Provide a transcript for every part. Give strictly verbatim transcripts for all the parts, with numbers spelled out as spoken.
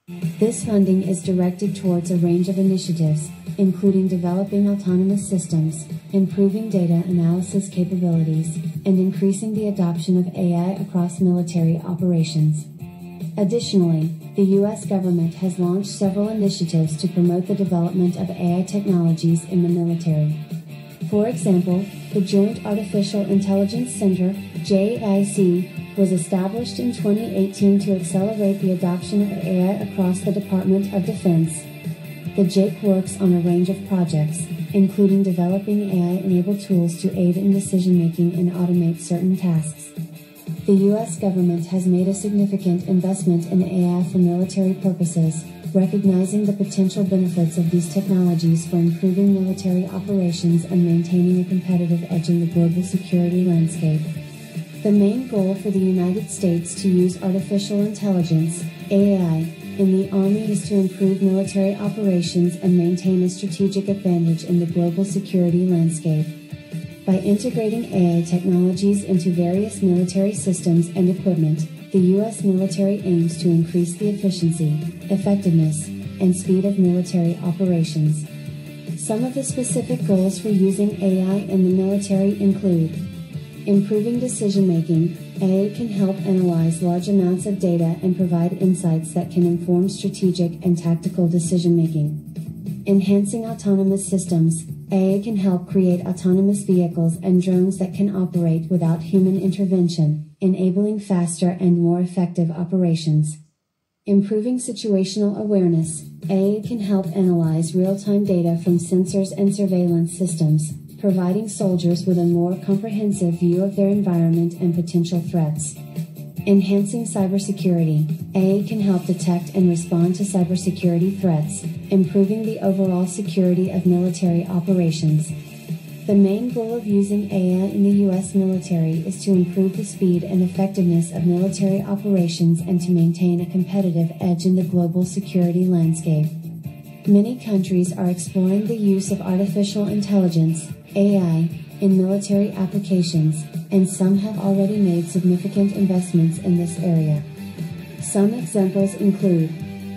This funding is directed towards a range of initiatives, including developing autonomous systems, improving data analysis capabilities, and increasing the adoption of A I across military operations. Additionally, the U S government has launched several initiatives to promote the development of A I technologies in the military. For example, the Joint Artificial Intelligence Center, J I C, was established in twenty eighteen to accelerate the adoption of A I across the Department of Defense. The J I C works on a range of projects, including developing A I-enabled tools to aid in decision-making and automate certain tasks. The U S government has made a significant investment in A I for military purposes, recognizing the potential benefits of these technologies for improving military operations and maintaining a competitive edge in the global security landscape. The main goal for the United States to use artificial intelligence, A I, in the Army is to improve military operations and maintain a strategic advantage in the global security landscape. By integrating A I technologies into various military systems and equipment, the U S military aims to increase the efficiency, effectiveness, and speed of military operations. Some of the specific goals for using A I in the military include improving decision-making. A I can help analyze large amounts of data and provide insights that can inform strategic and tactical decision-making. Enhancing autonomous systems. A I can help create autonomous vehicles and drones that can operate without human intervention, enabling faster and more effective operations. Improving situational awareness. A I can help analyze real-time data from sensors and surveillance systems, providing soldiers with a more comprehensive view of their environment and potential threats. Enhancing cybersecurity. A I can help detect and respond to cybersecurity threats, improving the overall security of military operations. The main goal of using A I in the U S military is to improve the speed and effectiveness of military operations and to maintain a competitive edge in the global security landscape. Many countries are exploring the use of artificial intelligence, A I, in military applications, and some have already made significant investments in this area. Some examples include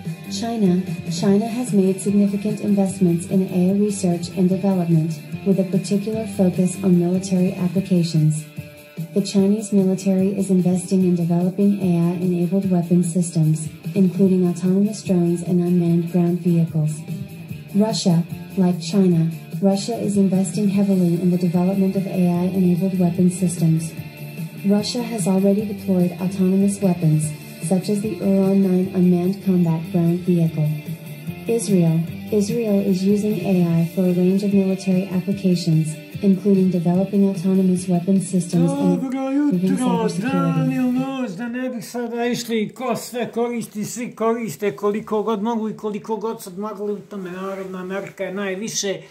China. China has made significant investments in A I research and development, with a particular focus on military applications. The Chinese military is investing in developing A I-enabled weapon systems, including autonomous drones and unmanned ground vehicles. Russia. Like China, Russia is investing heavily in the development of A I-enabled weapon systems. Russia has already deployed autonomous weapons, such as the Uran nine unmanned combat ground vehicle. Israel. Israel is using A I for a range of military applications, including developing autonomous weapon systems and improving cybersecurity. Da ne bih sada išli ko sve koristi, svi koriste koliko god mogu i koliko god su odmagali u tome. Naravno, Amerika je najviše,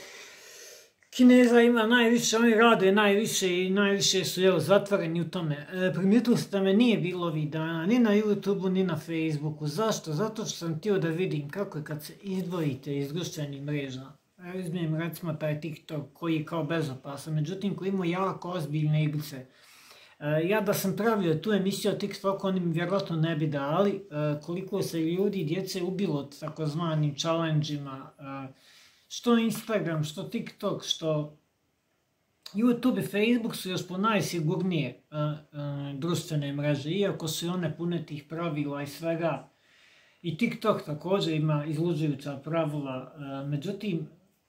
Kineza ima najviše, oni rade najviše i najviše su jel, zatvoreni u tome. E, primijetili ste da me nije bilo ovih dana, ni na YouTubeu, ni na Facebooku. Zašto? Zato što sam htio da vidim kako je kad se izdvojite iz društvenih mreža. Ja izmijem recimo taj TikTok koji je kao bezopasan, međutim koji ima jako ozbiljne igrice. E, ja da sam pravio tu emisiju o TikToku, oni mi vjerojatno ne bi dali e, koliko se ljudi i djece ubilo takozvanim challenge-ima, e, što Instagram, što TikTok, što YouTube i Facebook su još po najsigurnije uh, uh, društvene mreže, iako su one pune tih pravila i svega. I TikTok također ima izluđujuća pravila, uh, međutim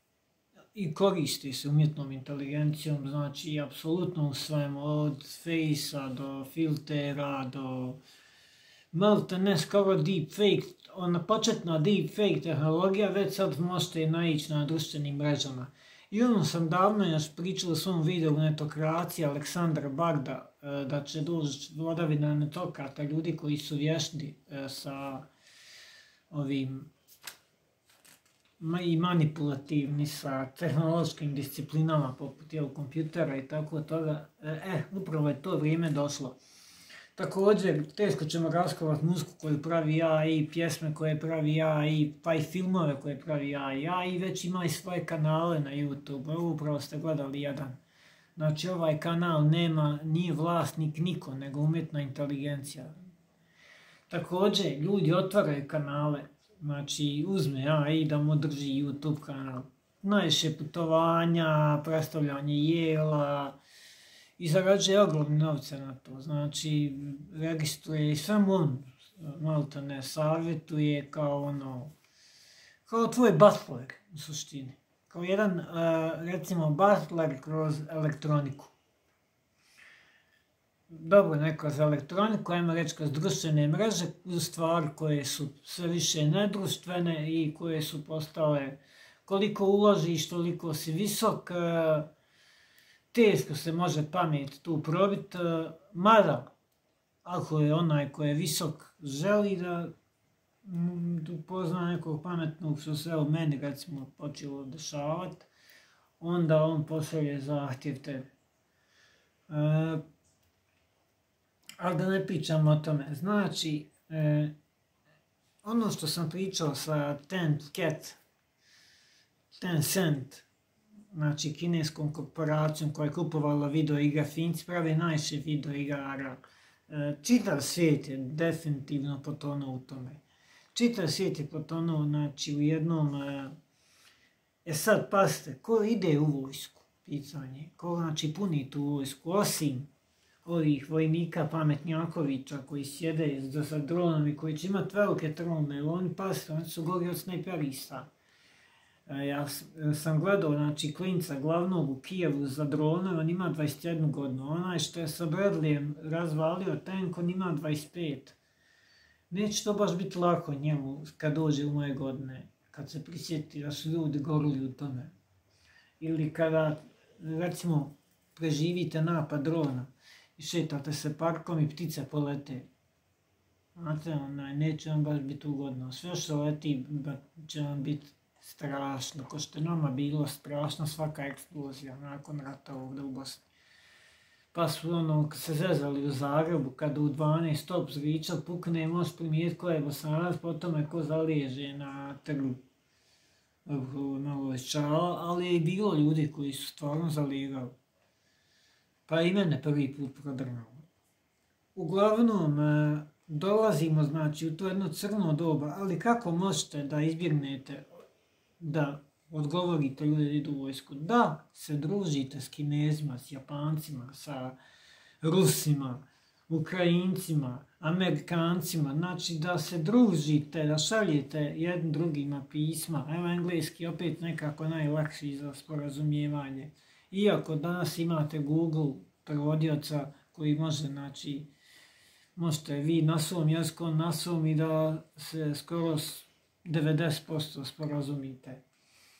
i koristi se umjetnom inteligencijom, znači apsolutno u svemu, od fejsa do filtera, do malte ne skoro deepfake. Ona početna deepfake tehnologija već sad možete naići na društvenim mrežama. I ono sam davno još pričao u svom videu Netokracija Aleksandra Bagda da će doći vladavina netokrata, ljudi koji su vješni sa ovim i manipulativni sa tehnološkim disciplinama poput jel, kompjutera i tako toga. E, upravo je to vrijeme došlo. Također, teško ćemo raskovati muziku koju pravi A I, pjesme koje pravi A I, pa i filmove koje pravi A I. A I već ima i svoje kanale na YouTube, upravo ste gledali jedan. Znači ovaj kanal nema, nije vlasnik niko, nego umjetna inteligencija. Također, ljudi otvaraju kanale znači uzme A I da mu drži YouTube kanal. Najviše putovanja, predstavljanje jela i zarađuje ogromne novce na to. Znači, registruje i samo on malta ne savjetuje kao ono, kao tvoj butler u suštini. Kao jedan, recimo, butler kroz elektroniku. Dobro, ne kroz elektroniku, ajmo reći kroz društvene mreže, uz stvari koje su sve više nedruštvene i koje su postale koliko uložiš, toliko si visok, teško se može pamet tu probiti, mada ako je onaj koji je visok želi da upozna nekog pametnog, što se u meni recimo počelo dešavati, onda on pošalje zahtjev tebi. E, ali da ne pričamo o tome. Znači, e, ono što sam pričao sa Tencent, Tencent, znači kineskom korporacijom koja je kupovala video igre, Finci pravi najviše video igara. E, čitav svijet je definitivno potonuo u tome. Čitav svijet je potonuo, znači, u jednom... E, e sad, pazite, ko ide u vojsku, pitanje, ko znači puni tu vojsku, osim ovih vojnika pametnjakovića koji sjede sa dronom i koji će imati velike trone, jer oni, pazite, oni su gori od snajperista. Ja sam gledao, znači, klinca glavnog u Kijevu za drone, on ima dvadeset jednu godinu. Onaj što je sa Bradleyem razvalio tank, on ima dvadeset pet. Neće to baš biti lako njemu kad dođe u moje godine, kad se prisjeti da su ljudi gorili u tome. Ili kada, recimo, preživite napad drona i šetate se parkom i ptice polete. Znate, onaj, neće vam baš biti ugodno. Sve što leti će vam biti strašno, ko što je nama bilo strašno svaka eksplozija nakon rata ovdje u Bosni. Pa su ono, kad se zezali u Zagrebu, kada u dvanaest stop zviča pukne, možeš primijeti ko je Bosanac, potom je ko zaliježe na trgu. Malo je čala, ali je i bilo ljudi koji su stvarno zalijegali. Pa i mene prvi put prodrnalo. Uglavnom, dolazimo, znači, u to jedno crno doba, ali kako možete da izbjegnete da odgovorite ljudi da idu u vojsku? Da se družite s Kinezima, s Japancima, sa Rusima, Ukrajincima, Amerikancima, znači da se družite, da šaljete jednim drugima pisma. Evo engleski opet nekako najlakši za sporazumijevanje. Iako danas imate Google prevodioca koji može, znači, možete vi na svom jeziku, na svom i da se skoro devedeset posto sporazumite. E,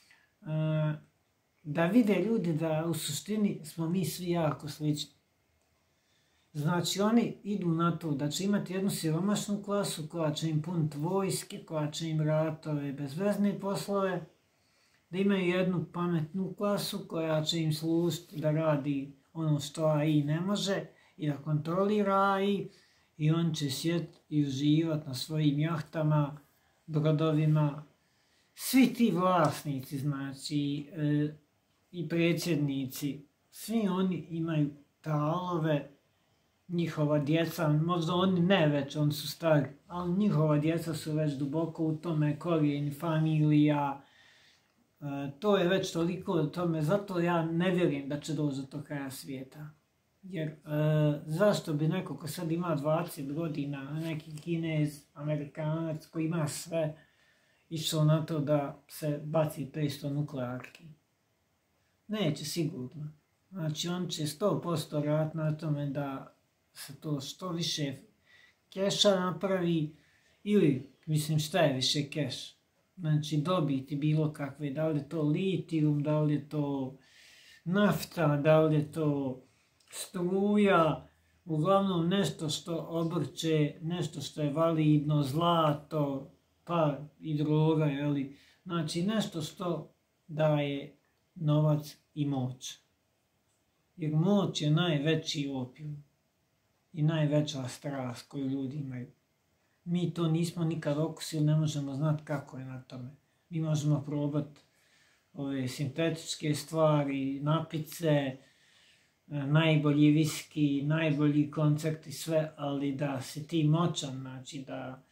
da vide ljudi da u suštini smo mi svi jako slični. Znači oni idu na to da će imati jednu siromašnu klasu koja će im puniti vojske, koja će im ratove, bezvezne poslove, da imaju jednu pametnu klasu koja će im služiti da radi ono što A I ne može i da kontrolira A I i on će sjediti i uživati na svojim jahtama, brodovima. Svi ti vlasnici, znači, e, i predsjednici, svi oni imaju talove, njihova djeca, možda oni ne već, oni su stari, ali njihova djeca su već duboko u tome, korijeni, familija, e, to je već toliko o tome, zato ja ne vjerujem da će doći do tog kraja svijeta. Jer e, zašto bi neko ko sad ima dvadeset godina, neki Kinez, Amerikanac koji ima sve, išao na to da se baci petsto nuklearki? Neće sigurno. Znači on će sto posto raditi na tome da se to što više keša napravi ili, mislim, šta je više keš? Znači dobiti bilo kakve, da li je to litijum, da li je to nafta, da li je to struja, uglavnom nešto što obrće, nešto što je validno, zlato, pa i droga, jeli? Znači nešto što daje novac i moć. Jer moć je najveći opijum i najveća strast koju ljudi imaju. Mi to nismo nikad okusili, ne možemo znati kako je na tome. Mi možemo probati ove sintetičke stvari, napice, najbolji viski, najbolji koncert i sve, ali da si ti moćan, znači da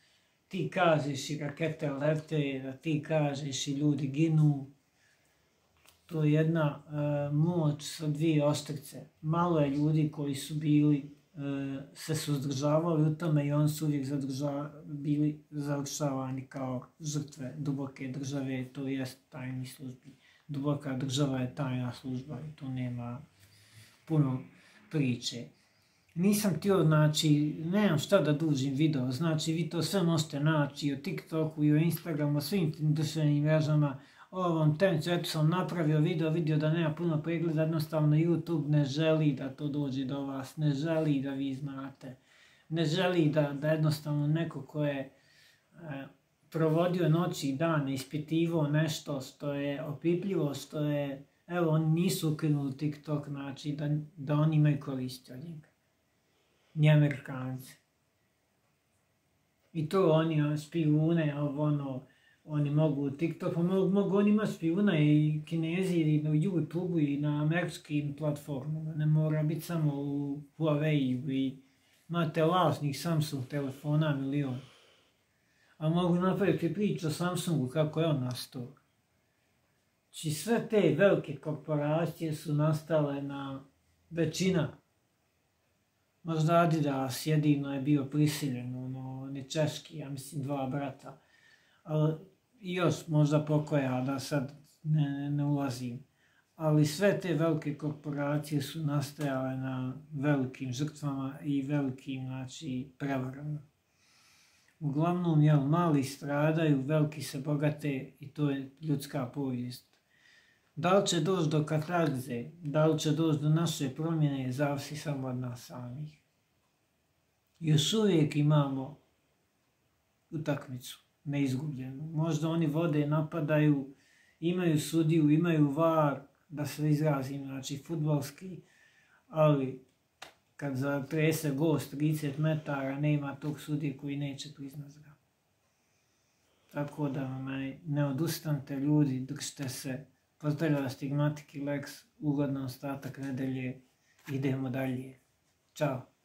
ti kažeš i rakete lete, da ti kažeš i ljudi ginu. To je jedna uh, moć sa dvije oštrice. Malo je ljudi koji su bili, uh, se suzdržavali u tome i oni su uvijek zadrža, bili završavani kao žrtve duboke države, to jest tajni službi. Duboka država je tajna služba i tu nema puno priče. Nisam htio, znači, nemam šta da dužim video, znači vi to sve možete naći o TikToku i o Instagramu, o svim tim društvenim mrežama. Ovom tencu, eto sam napravio video, vidio da nema puno pregleda, jednostavno YouTube ne želi da to dođe do vas, ne želi da vi znate, ne želi da, da jednostavno neko ko je e, provodio noći i dane, ispitivao nešto što je opipljivo, što je, evo oni nisu ukinuli TikTok, znači da, da oni imaju koristi od njega, ni Amerikanci. I to oni spijune, ovo ono, oni mogu u TikToku, mogu, mogu oni imati spijuna i Kinezi i na YouTubeu i na američkim platformama. Ne mora biti samo u Huawei-u i imate lažnih Samsung telefona milion. A mogu napraviti priču o Samsungu kako je on nastao. Znači sve te velike korporacije su nastale na većina. Možda Adidas jedino je bio prisiljen, ono, on je češki, ja mislim dva brata. Ali još možda pokoja, da sad ne, ne ulazim. Ali sve te velike korporacije su nastajale na velikim žrtvama i velikim, znači, prevarama. Uglavnom, jel, mali stradaju, veliki se bogate i to je ljudska povijest. Da li će doći do katarze, da li će doći do naše promjene, zavisi samo od nas samih. Još uvijek imamo utakmicu neizgubljenu. Možda oni vode, napadaju, imaju sudiju, imaju var, da se izrazim, znači fudbalski, ali kad zatrese gost trideset metara, nema tog sudije koji neće priznat ga. Tako da ne odustanite ljudi, držite se. Pozdravlja Stigmatik i Lex, ugodan ostatak nedelje, idemo dalje. Ćao.